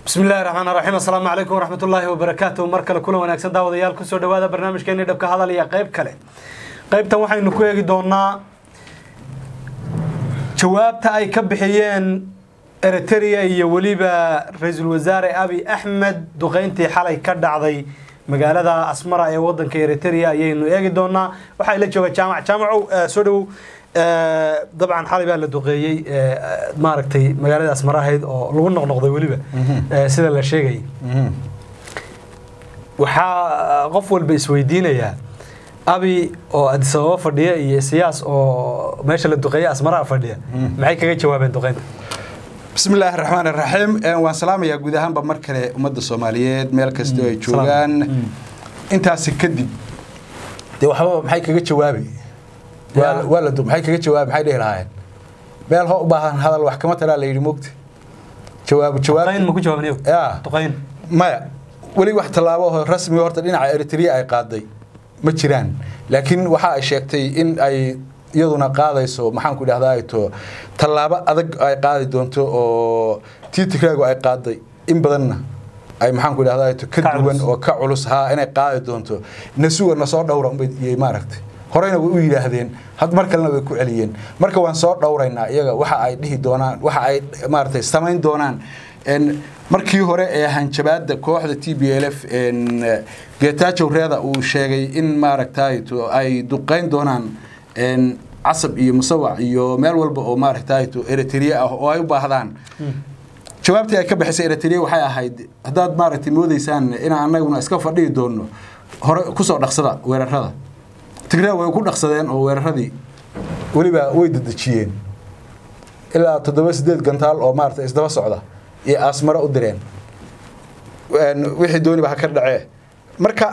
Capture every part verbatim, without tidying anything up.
بسم الله الرحمن الرحيم السلام عليكم ورحمة الله وبركاته مركل كل ونكسر دعوة ديال كسر دعوة برنامج كأني دبك هذا اللي قيب كله قيب توحي نكوي جدونا جواب تأي كبحيين إريتريا يوليبا رئيس الوزراء أبي أحمد دقينتي حالي كرد عضي مقالة دا أسمرة أي وطن كإريتريا ينو يجدونا وحي لجوا جامع جامعوا سودو طبعا حالي بقى لدقيي ماركتي مقالة أسمرة هيد أو لو نقضي وليبا سيدا لا شيء جاي وحا قفول بسويدين يا أبي أو أدسوا فردية سياس أو ماشي للدقية أسمرة فردية معي كذا جوابين دقينت بسم الله الرحمن الرحيم وسلام يا جودهان بمركله أمد الصوماليات ملك استوي شوغان أنت سكدي ده وحبا محي كذا جوابي ولد محي كذا جواب محي ده الهاي بيل هو بهان هذا الوحكمة ترى اللي يرموكت جواب جواب دقين ممكن جواب نيو يا دقين ما ولي واحد طلابه رسمي ورتدين على إريتريا أي قاضي ما تشيران لكن وحا شيكتي إن أي iyaduna qaadayso maxaan ku dhahdaa to talaabo adag ay qaadi doonto oo tiitikaagu ay qaaday in badanna ay maxaan ku dhahdaa to ka duwan oo ka culus ha inay qaadi doonto nasuuna soo dhawra um bay maaragtay horeyna way u yiraahdeen had mar kalena way ku celiyeen marka waan soo dhawraynaa iyaga waxa ay dhihi doonaan waxa ay maaragtay samayn doonaan in markii hore ee hanjabaadda kooxda T P L F in geetaajo reeda uu sheegay in maaragtay to ay duqayn doonaan in عصب iyo musawac iyo meel walba oo maaragtay to Eritrea ah oo ay u baahdaan jawaabtii ay ka bixisay Eritrea waxay ahayd hadaad maaragtay moodeysaan in anaguna iska fadhiyo doono hore ku soo dhaqsada weerarada Tigray way ku dhaqsadeen oo weeraradii waliba way dadajiyeen ilaa toddoba sideed gantaal oo maaragtay isdaba socda iyo asmara u direen wixii dooni ba ka dhacay marka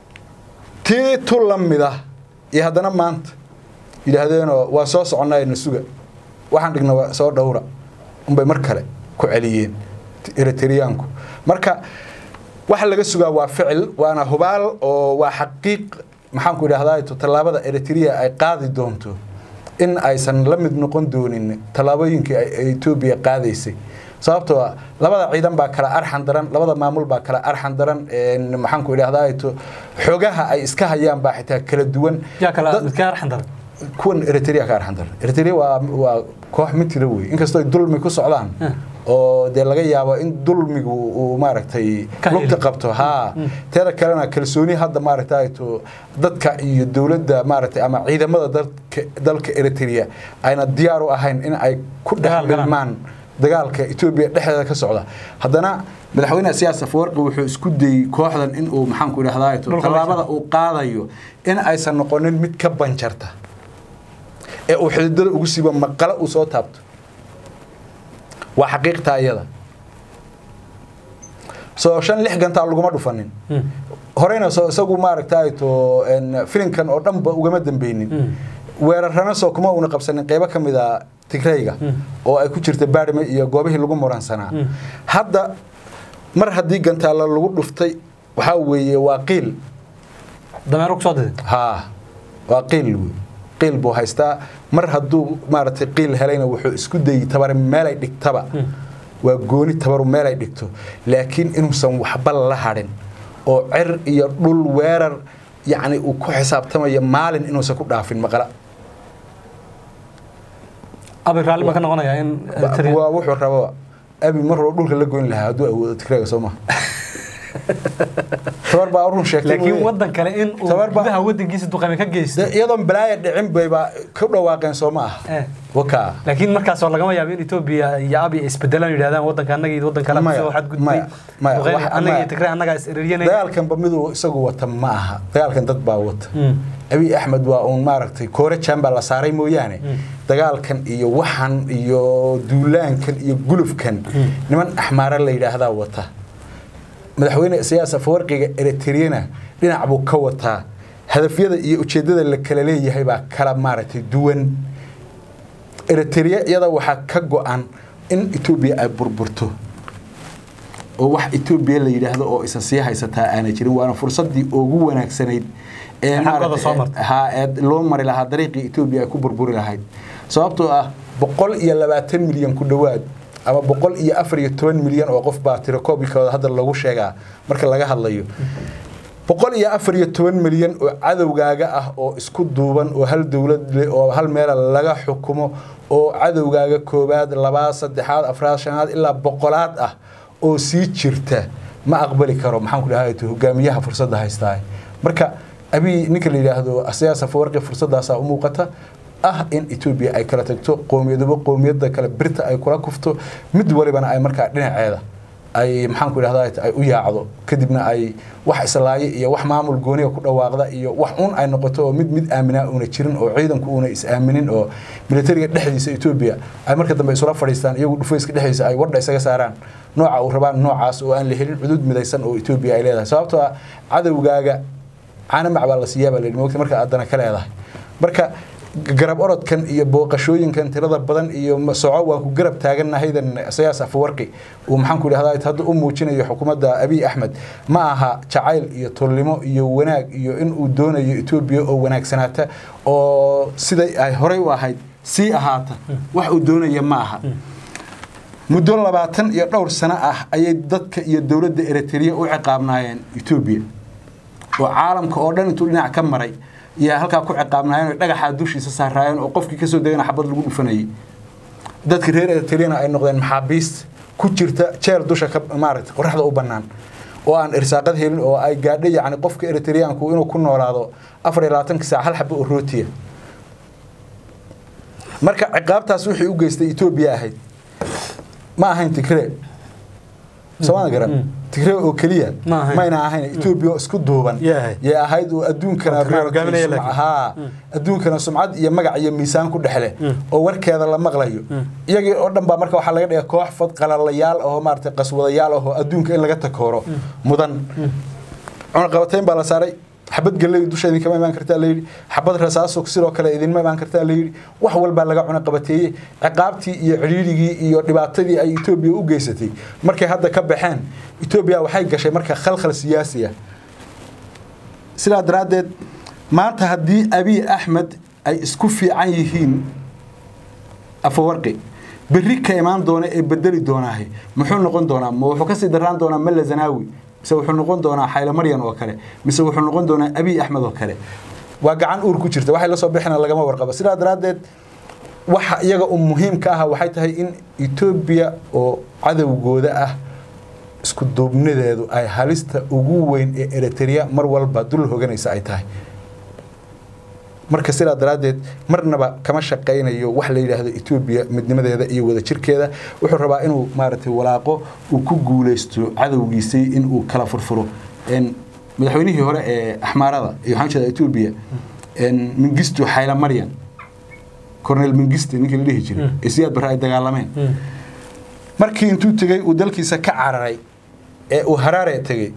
tii tulamida iyo hadana maanta ilaahadeeno waa soo soconay nasuga waxaan dhignaa soo dhawra umbay mar kale ku celiyeen Eritreanku marka waxa laga sugaa waa ficil waana hubaal oo waa xaqiiq maxaan ku idhaahdaa to talaabada Eritrea ay qaadi doonto in aysan la mid noqon doonin talaabooyinkii ay Ethiopia qaadaysay sababtoo ah labada ciidan baa kala arxan daran labada maamul baa kala arxan daran in maxaan ku idhaahdaa to xogaha ay iska hayaan baa xitaa kala duwan ya kala mid ka arxan daran كون إريتريا كارحندر إريتريا و و كوح متروي إنك استوي دول ميكو سعدان أو ده لقى يابا إن دول ميكو وماركتي لقط قبته ها ترى كلنا كلسوني هذا ماركتي تو ضدك الدولة ده ماركتي أما عيدا ماذا ضدك ضلك إريتريا أين الديار وأهين إن أي كل بالمان دجالك إثيوبيا لحد كسعودة هذانا مدحونا سياسة فورق وحس كدي كواحدا إن أو محن كل هذا تو طلابة أو قاضيو إن أيسن نقولن متكبن شرطة ee uu xididada ugu siiba maqala uu soo taabto waa xaqiiqta ayada soo shan lix ganta lagu ma dhufanin horeyna soo isagu maaragtay to in filinkan oo dhanba uga ma dambeeynin weerarana soo kuma una qabsanin qayb kamida Tigrayga oo ay ku jirta baadhime iyo goobihii lagu moransanaa hadda mar hadii ganta lagu dhuftay waxa weeye waa qiil dameero ku soo diday ha waa qiil قيل بو هايستا مر هدو مارتي قيل هلينا وحو اسكو داي تبر ميل اي دغتبا وا غوني تبر ميل اي دغتو لكن انو سن وحبا لا هارين او عر iyo dhul weerar yaani uu ku xisaabtamay maalin inuu sa ku dhaafin maqala abi raali ma ka noqonaya in waa wuxuu rabo abi mar roo dhulka la goyn lahaa haduu awoodo Tigrayga Soomaa tabar baa urun sheegtay laakiin wadan kale in uu gudaha wadankiisa duqayme ka geystay iyadoo balaaya dhicin bay ba ka dhawaaqeen Soomaa waka laakiin markaas oo laga yaabo in Ethiopia iyo Abiy isbedelaan yiraahdaan wadanka anaga iyo wadan kale soo xad gudbay duqayme anaga iyo Tigray anaga is eriyeenay dagaalkan ba midu isagu wata ma aha dagaalkan dad baa wata Abiy Ahmed waa uu maaragtay koore jamba la saaray mooyaane dagaalkan iyo waxan iyo duulaankan iyo gulufkan niman axmaara la yiraahdaa wata madaxweyne siyaasada Afwerkiga Eritreana dhinac buu ka wataa hadafyada iyo ujeedada la kala leeyahay baa kala maaragtay duwan Eritrea iyada waxa ka go'an in Ethiopia ay burburto oo wax Ethiopia la yiraahdo oo isa sii haysataa aan jirin waana fursadii ugu wanaagsanayd ee maaragtay ha loo mari lahaa dariiqii Ethiopia ay ku burburi lahayd sababtoo ah boqol iyo labaatan milyan ku dhawaad ama boqol iyo afar iyo toban milyan oo qof baa tirakoobikooda hadda lagu sheegaa marka laga hadlayo boqol iyo afar iyo toban milyan oo cadowgaaga ah oo isku duuban oo hal dawlad leh oo hal meel laga xukumo oo cadowgaaga koobaad labaad saddexaad afraad shanaad ilaa boqolaad ah oo sii jirta ma aqbali karo maxaan ku dhahay hogaamiyaha fursadda haystaa marka Abiy ninka la yiraahdo Isaias Afwerki fursadaas u muuqata ah in Ethiopia ay kala tagto qoomiyadba qoomiyada kala birta ay kula kufto mid walibana ay markaa dhinaceeda ay maxaan ku dhahdaa ay u yaacdo kadibna ay wax islaaye iyo wax maamul gooniga ku dhawaaqda iyo wax uun ay noqoto mid mid aamina una jirin oo ciidanku una is aaminin oo militariga dhexdiisa Ethiopia ay marka dambe isula fadhiistaan iyagu dhufayska dhexdiisa ay wadda isaga saaraan nooca uu rabaan noocaas oo aan la helin xuduud midaysan oo Ethiopia ay leedahay sababtoo ah cadawgaaga caana macbal la siyaaba la moogtay marka aadana ka leedahay marka garab orodkan iyo booqashooyinkan tirada badan iyo socod waan ku garab taaganahaydaan Isaias Afwerki oo maxaan ku dhahdaa hadda u muujinayo xukuumadda Abiy Ahmed ma aha jacayl iyo tolnimo iyo wanaag iyo in uu doonayo Ethiopia oo wanaagsanaata oo siday ay horey u ahayd si ahaata wax uu doonayo ma aha muddo labaatan iyo dhowr sano ah ayay dadka iyo dawladda Eritrea u ciqaabnaayeen Ethiopia oo caalamka oo dhan intuu dhinac ka maray يا هلك أكو عقابنا هنا دقة حدوش يسار رايون أو قف كيسو دينا حبض لجود فني ده كرير ترينا أي نقدين محابيس كتير تشير دوشة كب مارت ورحلة أو بنان وأن إرساقات هيل أو أي قاعدة يعني قف كإرتريان كو إنه كنا ولا هذا أفر لا تنكسر هل حب الروتية مركب عقاب تسويحي وجست إثيوبيا هاي ما هين تكرير سواء قرب تكرير وكليا ما ينا هين إثيوبيا اسكت دوبان يا هيد وأدون كنا ها أدون كنا سمعت يا مجا يا ميسان كل حلا أو ورك هذا لما غليه يجي قدام بمركب حلاقة يا كوح فض قلال ليال أو مارت قسوة ليال أو أدون كإن لقيت كورو مدن أنا قوتين بلا ساري حبت قال لي دوش هذي كمان ما انكرتها لي حبت رصاص وكسر وكلا إذن ما انكرتها لي وحول بالله عنا قبتي عقابتي يعريري يربطتي أي إثيوبيا وجيستي مركي هذا كبحان إثيوبيا وحاجة شيء مركي خلخل سياسية سلا درادد ما تهدي أبي أحمد أي اسكفي عيهين أفورقي بالريك كمان دونا بدلي دوناه محول نقول دونا مو حكسي دران دونا ملا زناوي مسوي حنقون دونا حيل مريم وكله مسوي حنقون دونا أبي أحمد وكله وقعان أور كشرت واحد لصو بيحنا لقما ورقة بس لا درادد وح يجا مهم كها وحيتها إن إثيوبيا وعدو جودة اسكت دوبنا ذو أي حالست وجوين إريتريا مر والبدل هو جني ساعتها marka sida daraadeed marnaba kama shaqeynayo wax la yiraahdo Ethiopia midnimadeeda iyo wada jirkeeda wuxuu rabaa inuu maartay walaaqo uu ku guuleysto cadawgiisay in uu kala furfuro in madaxweynihii hore ee Ahmarada iyo hanjada Ethiopia in Mengistu Haile Mariam Colonel Mengistu ninkii la dhihi jiray ee siyaad baray dagaalameen markii intuu tagay uu dalkiisa ka cararay ee uu Harare tagay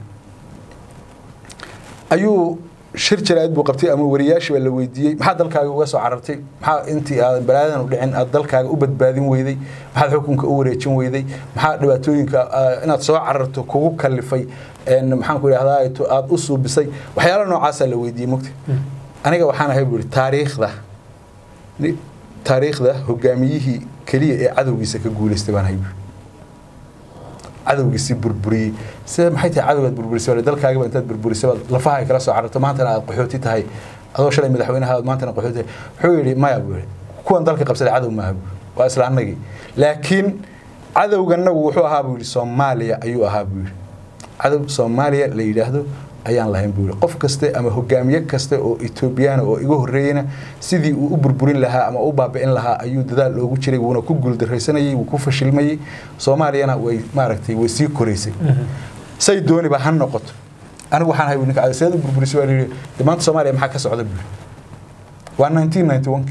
ayuu shir jaraa'id buu qabtay ama wariyaashi baa la weydiiyay maxaa dalkaaga uga soo carartay maxaa intii aad balaadan u dhicin aad dalkaaga u badbaadin weyday maxaa xukunka u wareejin weyday maxaa dhibaatooyinka inaad soo cararto kugu kalifay in maxaan ku yiraahdaa aad u suubisay waxyaalo noocaas la weydiiyay mugti aniga waxaan ahay buu taariikhda taariikhda hogaamiyihii kaliya ee cadawgiisa ka guuleystay baan ahay cadawgiisi burburiyay sida maxay tahay cadawga burburisay wala dalkaaga intaad burburisay lafaha ay kala soo cararto maanta aad qaxooti tahay adoo shalay madaxweynaha maanta qaxooti wuxuu yiri maya buu kuwan dalka qabsaday cadow ma aha waa isla anagi laakiin cadawgana wuxuu ahaa buu Soomaaliya ayuu ahaa buu cadow Soomaaliya la yiraahdo ayaan lahayn buu qof kaste ama hogaamiye kaste oo Ethiopian oo igu horeeyna sidii uu u burburin lahaa ama u baabi'in lahaa ayuu dadaal loogu jiray wuuna ku guuldareysanayay uu ku fashilmay Soomaaliyana way maaragtay way sii koreysay say dooni ba han noqoto anigu waxaan hay ninka adeegsada burburisay waa leeyahay maanta Soomaaliya maxaa ka socda buu waa nineteen ninety-one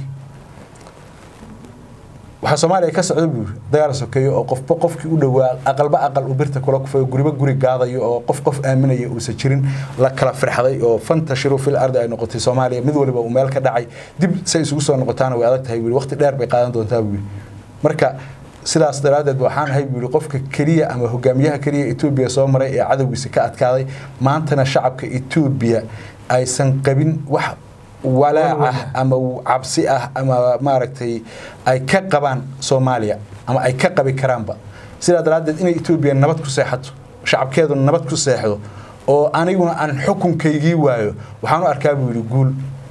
waxa Soomaaliya ka socda buu dagaal sokeeyo oo qof qofkii u dhawaa aqalba aqal u birta kula ku fayo guriba guri gaadayo oo qof qof aaminaya uu sajirin la kala firxaday oo fantashiru fil ardi ay noqotay Soomaaliya mid waliba uu meel ka dhacay dib say isugu soo noqotaan way adag tahay waqti dheer bay qaadan doontaa buu marka sidaas daraadeed waxaan hay buu qofka kaliya ama hogaamiyaha kaliya Ethiopia soo maray ee cadawgiisa ka adkaaday maantana shacabka Ethiopia aysan qabin wax walaaca ama cabsi ah ama maaragtay ay ka qabaan Soomaaliya ama ay ka qabi karaanba sida daraaddeed inay Ethiopia nabad ku seexato shacabkeedu nabad ku seexdo oo aniguna aan xukunkaygii waayo waxaan u arkaa buu yiri guul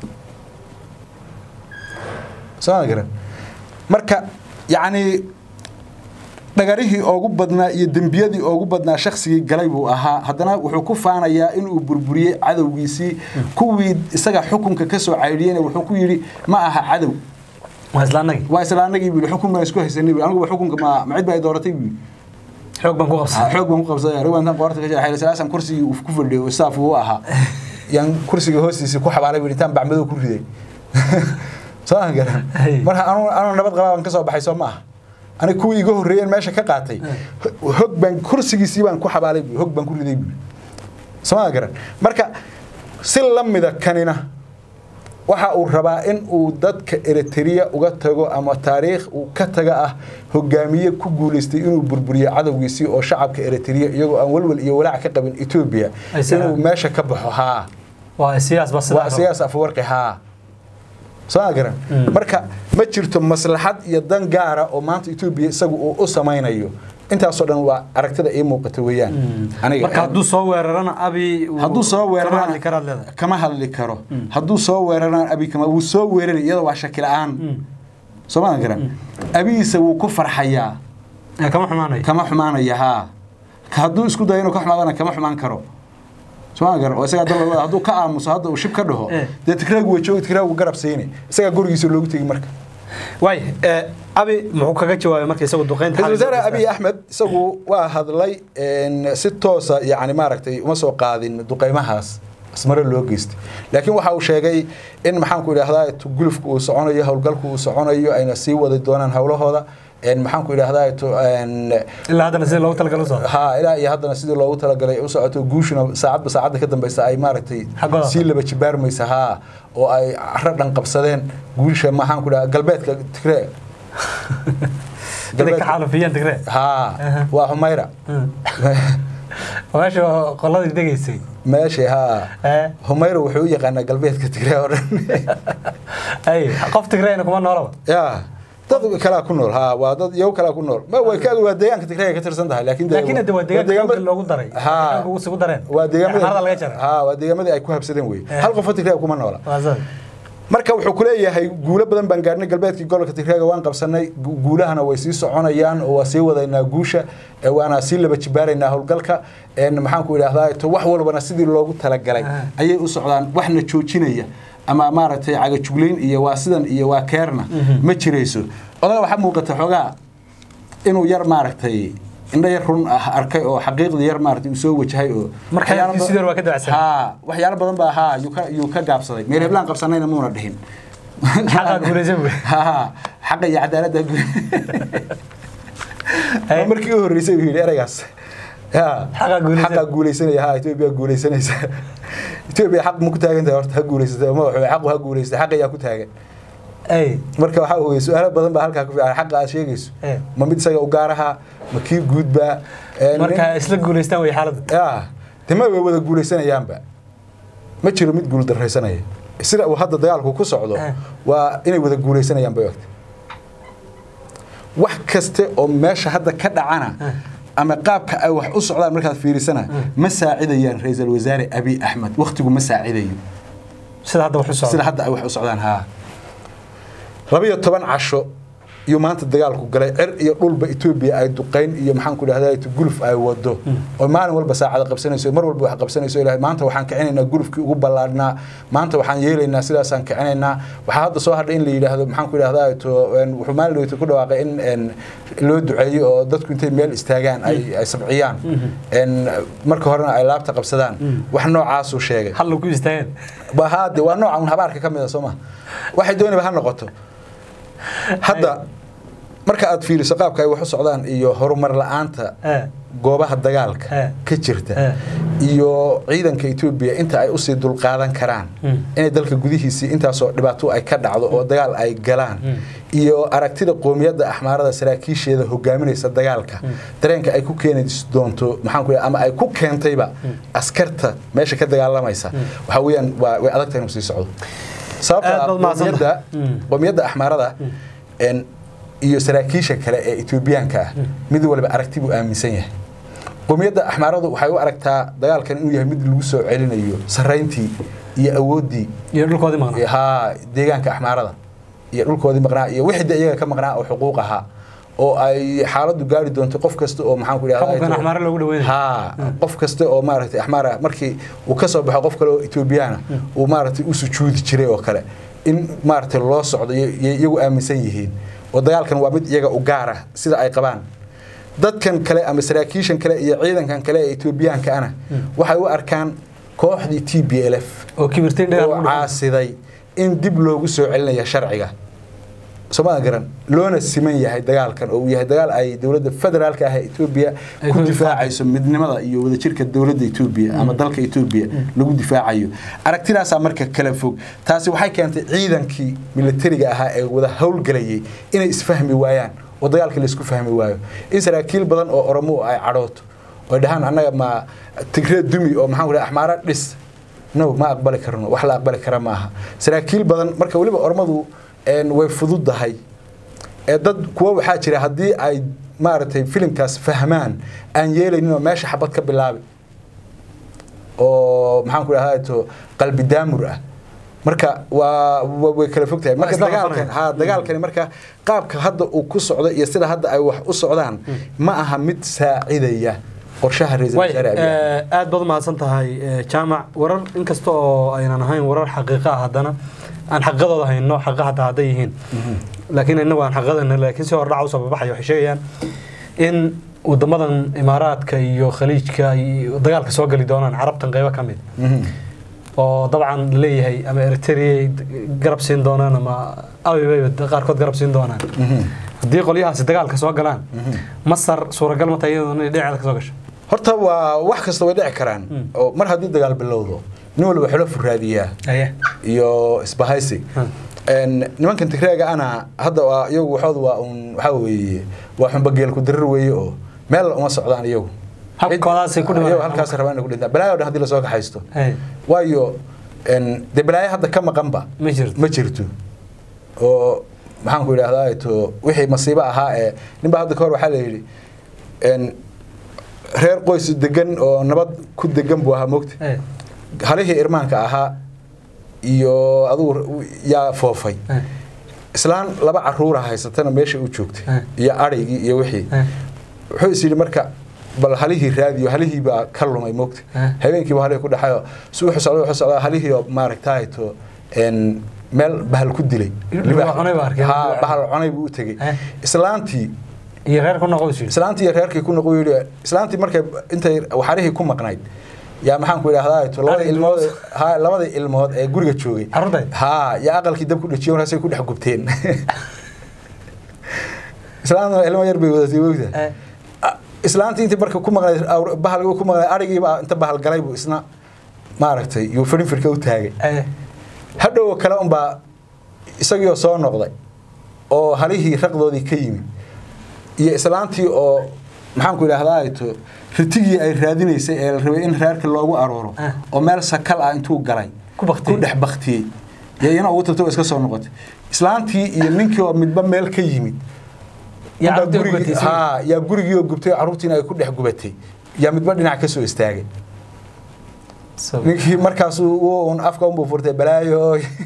saagira marka yaani dhagarihii ugu badnaa iyo dambiyadii ugu badnaa shakhsigii galay buu ahaa haddana wuxuu ku faanayaa in uu burburiyay cadawgiisii kuwii isaga xukunka ka soo caydiyeen wuxuu ku yiri ma aha cadow waa islaanagi waa islaanagi buu xukunka isku haysanay anigu xukunka ma macid baa dooratay buu xoog baan ku qabsaday xoog baan ku qabsaday ruwantan qorta ka jaxay salaasan kursi uu ku fadhiyo staff uu ahaa yan kursiga hoostiisa ku xabaalay wiritaan bacmado ku riday soo garan marka aanu aanu nabad qabaan ka soo baxay soo ma أنا كوي يجوه الريال ماشى كقاطي هوك بان كرسي سيبان كو حبالي هوك بان كل ذي سماه قرن مركا سلم إذا كاننا وحا الربا إن ودك إريتريا وقتجو أما تاريخ وكتجاه هجامية كجولستي إنه بربرية عدو يسي أو شعب كإريتريا يجو أول وال يولع كقبل إثيوبيا إنه ماشى كبحها وسياس بس وسياس أفورقي ها صاغرا marka ma jirto maslaxad iyo dan gaar ah oo maanta Ethiopia isagu uu u sameeynayo inta soo dhan waa aragtida ay muuqato weeyaan aniga marka haduu soo weerarana Abiy haduu soo weerarana kama hadli karo haduu soo weerarana Abiy kama uu soo weeraray iyada waa shakil aan Soomaaliga Abiy isagu ku farxaya kama xumaanay kama xumaanaya ha haduu isku dayo inuu ka xumaadana kama xumaan karo سواء قرر وإسقى دل الله هذو كأم وصهاد وشيب كده ده تكرهه وجهه تكرهه وقرب سيني إسقى قرر يسول له تيجي مركب واي أبي محوكا جوا مركب يسوي دقين الوزارة أبي أحمد سووا واحد لي إن ستة يعني ما ركتي ومسوا قاعدين دقي مهاس اسمر اللوجست لكن وحاول شيء جاي إن محن كل هذا تقولف وصعنا إياه والقلق وصعنا إياه أين سوى ضدنا هؤلاء هذا إن محن كل هذا إن إلا هذا نسيل لو تلقى له ها إلا هذا نسيل لو تلقى له وسعته جوشنا ساعات بساعات كده بس أي مرتي سيل بتشبر ميسها أو أي عرض قبصدين جوش محن كل قلبات تكره قلبات حرفيا تكره ها وحميرة ماشي قلادك دقيسي ماشي ها حميرة وحوية قنا قلبات كتكره أي قف تكره إنكم أنا ورا يا dad kala ku nool ha waa dad yow kala ku nool ma way ka waa deegaanka Tigreega ka tirsan tahay laakiin laakiin waa deegaanka loogu daray ha ugu soo dareen waa deegaanka ha waa deegaanada ay ku habsadeen way hal qof Tigreega kuma noola marka wuxuu ku leeyahay guulo badan baan gaarnay galbeedkii gobolka Tigreega waan qabsanay guulahana way sii soconayaan oo waa sii wadaynaa guusha waana sii laba jibaaraynaa howlgalka een maxaan ku ilaahay to wax walbana sidii loogu talagalay ayay u socdaan waxna joojinaya ama maaragtay caga jugleyn iyo waa sidan iyo waa keerna ma jireyso odaga waxa muuqata xogaa inuu yar maaragtay indha yar run ah arkay oo xaqiiqdi yar maaragtay uu soo wajahay oo markaa sidii waa ka dacsan ha waxyaalo badan baa ha yu ka yu ka gaabsaday meel heblaan qabsanayna muuna dhihin xaqa guulaysan ha xaqa iyo cadaaladda markii uu horeysay uu yiri eraygaas ha xaqa guulaysanaya ha Ethiopia guulaysanaysa Ethiopia xaq ma ku taagan tahay horta ha guulaysatay ma waxa xaq ha guulaysatay xaq ayaa ku taagan ay marka waxa uu su'aalo badan baa halka ku fiican xaq aad sheegayso ma mid isaga u gaaraha ma kii guudba marka isla guulaystaan way xaaladda ah tama way wada guulaysanayaanba ma jiro mid guul dareysanaya sida uu hadda dagaalku ku socdo waa inay wada guulaysanayaan bay waqti wax kaste oo meesha hadda ka dhacana ama qaabka ay wax u socdaan markaad fiirisana ma saacidayaan ra'iisul wasaare Abiy Ahmed waqtigu ma saacidayo sida hadda wax u socdaan sida hadda ay wax u socdaan ha laba iyo toban casho iyo maanta dagaalku galay cir iyo dhulba Ethiopia ay duqayn iyo maxaan ku dhahdaa guluf ay wado oo maalin walba saacada qabsanayso mar walba wax qabsanayso ilaahay maanta waxaan kicinaynaa gulufkii ugu ballaadhnaa maanta waxaan yeelaynaa sidaas aan kicinaynaa waxa hadda soo hadhay in la yiraahdo maxaan ku dhahdaa to wuxuu maalin walba ku dhawaaqay in loo duceeyo oo dadku intay meel istaagaan ay ay sabciyaan in marka horena ay laabta qabsadaan wax noocaas uu sheegay hal ku istaagaan ba haade waa nooca un habaarka kamid ah Soomaa waxay doonayba ha noqoto hadda marka aad fiiriso qaabka ay wax u socdaan iyo horumar la'aanta goobaha dagaalka ka jirta iyo ciidanka Ethiopia inta ay u sii dul qaadan karaan in dalka gudihiisa intaas oo dhibaato ay ka dhacdo oo dagaal ay galaan iyo aragtida qoomiyadda Ahmaarada saraakiisheeda hogaaminaysa dagaalka dareenka ay ku keenayso doonto maxaan ku ama ay ku keentayba askarta meesha ka dagaalamaysa waxa weeyaan way adag tahay inuu sii socdo sababta qoomiyadda qoomiyadda Ahmaarada in iyo saraakiisha kale ee Etoobiyaanka ah mid walba aragti buu aaminsan yahay qomiyada axmaaradu waxay u aragtaa dagaalkan inuu yahay mid lagu soo celinayo sareyntii iyo awoodii iyo dhulkoodii maqnaa ha deegaanka axmaarada iyo dhulkoodii maqnaa iyo wixii iyaga ka maqnaa oo xuquuq ahaa oo ay xaaladu gaari doonto qof kasta oo maxaan ku yiraahdaa qofkan axmaar lagu dhaweeyay ha qof kasta oo maaragtay axmaar markii uu ka soo baxo qof kale oo Etoobiyaan uu maaragtay u sujuudi jiray oo kale in maaragtay loo socdo iyagu aaminsan yihiin oo dagaalkan waa mid iyaga u gaar ah sida ay qabaan dadkan kale ama saraakiishan kale iyo ciidankan kale ee Etoobiyaanka ana waxay u arkaan kooxdii T P L F oo kibirtay dagaal oo caasiday in dib loogu soo celinayo sharciga Somali garan loona siman yahay dagaalkan oo yahay dagaal ay dawladda federaalka ah ee Ethiopia ku difaacayso midnimada iyo wadajirka dawladda Ethiopia ama dalka Ethiopia lagu difaacayo aragtidaas marka kala fog taasi waxay keentay ciidankii militariga ahaa ee wada howlgalayay inay isfahmi waayaan oo dagaalka la isku fahmi waayo in saraakiil badan oo Oromo ay cadhooto oo dhahan anaga ma Tigray dumi oo maxaan ku axmaara dhis no ma aqbali karno wax la aqbali kara maaha saraakiil badan marka waliba Oromadu een way fududahay ee dad kuwa waxa jira hadii ay maartay filimkaas fahmaan aan yeelayno meesha xabad ka bilaabi oo maxaan ku rahay to qalbi daamur ah marka waa way kala fogtahay marka dagaalkan ha dagaalkan marka qaabka hadda uu ku socdo iyo sida hadda ay wax u socdaan ma aha mid saacidaya qorshaha ra'iisul wasaare Abiy aad baad ma san tahay jaamac warar inkasta oo aynan ahayn warar xaqiiqo ah hadana aan xaqadooda hayno xaqada haday yihiin laakiin inagu aan xaqadana laakiin si hor dhac u soo baxay waxay sheegayaan in wadamadan Imaaraadka iyo Khaliijka iyo dagaalka soo gali doonaan Carabtan qayb ka mid oo dabcan leeyahay ama Eritrea garab siin doonaan ama Abiy qaarkood garab siin doonaan hadii qoliyahaas dagaalka soo galaan Masar suuragal ma tahay inay dhinaca ka soo gasho horta waa wax kasta way dhici karaan oo mar hadii dagaal bilowdo nin walba xulaf raadiya iyo isbahaysi een nimankan Tigreega ana hadda iyagu waxoodu waa un waxa weeye waa xunba geel ku dirir weeye oo meel uma socdaan iyagu halkaas ay ku dhawaan halkaas rabaan ku dhinta balaayo hadii la soo kaxaysto waayo een de balaayo hadda ka maqanba ma jirto ma jirto oo maxaan ku yiraahdaa to wixii masiibo ahaa ee ninba hadda koor waxa la yiri een reer qoys degan oo nabad ku degan buu ahaa moogtay halihii irmaanka ahaa iyo aduu yaa foofay islaan laba caruur haysatana meesha uu joogtay iyo arigii iyo wixii wuxuu isii marka bal halihii raadiyo halihii ba ka lumay moogtay habeenkii waa halihii ku dhaxayo suuxu socdo wuxuu socdaa halihii oo maaragtay to en meel bahal ku dilay ha bahal cunay buu u tagay islaantii iyo reer ku noqdo islaantii iyo reerkii ku noqdo islaantii markay intay waxarihii ku maqnayd yaa maxaan ku yiraahdaa to labada ilmood ha labada ilmood ee guriga joogay ha ya aqalkii dab ku dhajiyo raasay ku dhex gubteen islaantu ilmo yar bay wadatay wogta islaantii intii marka ku maqnay bahal ku maqnay arigii ba inta bahal galay buu isna maaragtay iyo firin firka u taagay hadhow kale un ba isagii oo soo noqday oo halihii raqdoodii ka yimi iyo islaantii oo maxaan ku yiraahdaa to ritigii ay raadinaysay ee rabay in reerka loogu arooro oo meel sakal ah intuu galay ku dhex baqtiyay yeeyana ugu tagto iska soo noqotay islaantii iyo ninkii oo midba meel ka yimid yaa gurigii ha yaa gurigii oo gubtay caruurtiina ay ku dhex gubatay yaa midba dhinac ka soo istaagay ninkii markaas uu on afka u furtay balaayo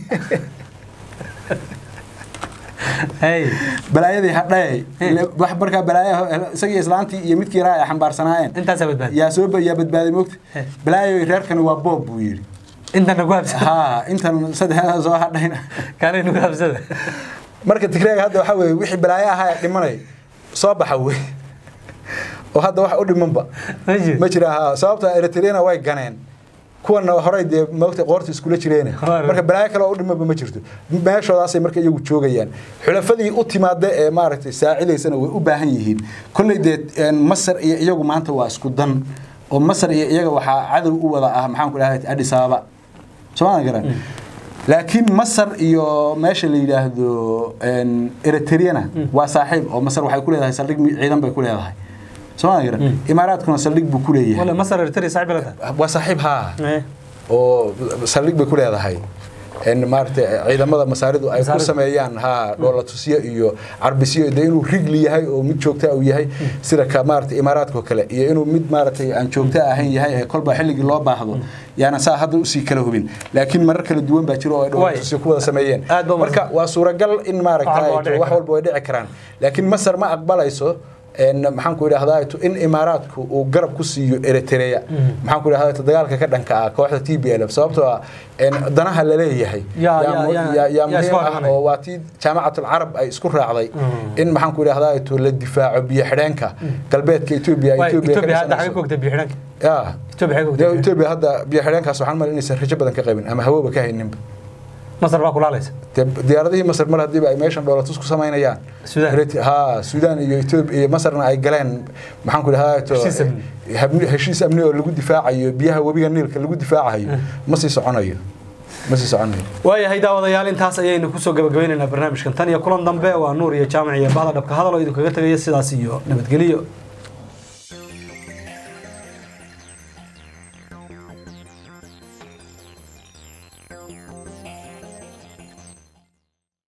hey balaayadii hadhay wax barka balaayo isagii islaantii iyo midkii raay xambaarsanaayeen intaas badbaad yaa soo baa badbaaday moogta balaayo reerkan waa boob buu yiri inta nagu habsada ha intan saddex soo hadhayna kaanay nagu habsada marka Tigreega hadda waxa weey wixii balaayo ahaa dhimanay soo baxa weey oo hadda wax u dhimanba ma jira sababta Eritrea way ganeen kuwana horay de moogta qoorta isku la jireen marka balaayo kale oo dhimaba ma jirto meeshoodaas ay marka iyagu joogayaan xulafadii u timaade ee maaragtay saaciideysana way u baahan yihiin kulli de Masar iyo iyagu maanta waa isku dan oo Masar iyo iyaga waxa cadow u wada ah maxaan ku dhahay Addis Ababa Soomaaliya garan laakiin Masar iyo meesha la yiraahdo Eritrea waa saaxiib oo Masar waxay ku leedahay saldhig ciidan bay ku leedahay Somali Imaaraadkuna saldhig buu ku leeyahay wala Masar Eritrea saaxiib la waa saaxiib ha oo saldhig bay ku leedahay إن مارت عيدا ماذا مسارده أي قصة ميان ها دولة توسية إيو عربيسية ده إنه رجلي هاي أو مد شوكتا أو يهاي سيرة كمارت إمارات كوكلا إنه مد مارت عن شوكتا هاي هاي كل بحلق الله بعضه يعني سا هذا أسي كله بين لكن مرة كل الدوام بتشروا دولة توسية كودا سميان مركا وصورة قال إن مارك هاي وحول بودع كران لكن مصر ما أقبل يسوع إن محن كوري هذا إن إماراتك وقرب كسيو إريتريا محن كوري هذا تدقالك كردن كواحدة تي بي إل إف سببتها إن ضناها اللي هي يا يا يا يا مهم واتي جامعة العرب أي سكر راعي إن محن كوري هذا للدفاع بيحرنك قلبت كيتوبيا كيتوبيا هذا حقيقة كده بيحرنك يا كيتوبيا حقيقة كيتوبيا هذا بيحرنك سبحان الله إني سرج بدن كقبل أما هو بكاه النب مصر باكل عليه ديارته مصر مرة دي بقى ماشان دولة تسكو سماينا يان السودان ها السودان يوتيوب مصر أي جلان محن كل هاي تو هشيس أمني اللي جود دفاعي بيها وبيها النيل اللي جود دفاعي مصر صعنية مصر صعنية ويا هيدا وضيال انت هسا يين كوسو gabagabeynayna barnaamijkan tan iyo kulan dambe waa Noor iyo jaamaciya bahda dhabka hadal oo idinku kaga tagay sidaas iyo nabadgeliyo